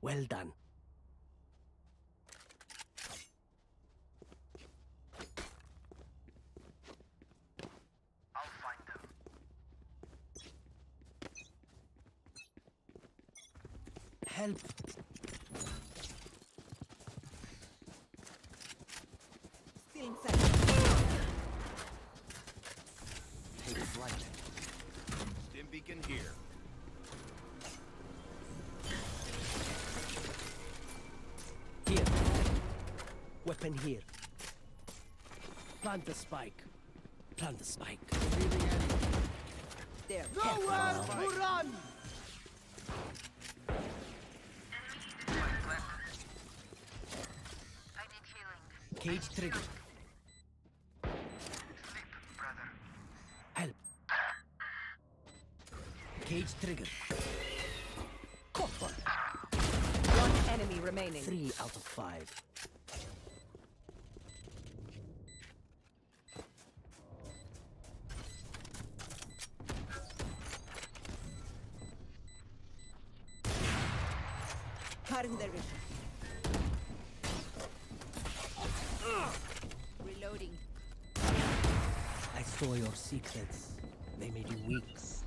Well done. I'll find them. Help. Still inside. Take flight. Stim beacon here. Here. Weapon here. Plant the spike. Plant the spike. There. Nowhere to run! I need healing. Cage trigger. Sleep, brother. Help. Cage trigger. Caught one. One enemy remaining. 3 out of 5. Cutting their vision. Reloading. I saw your secrets. They made you weak.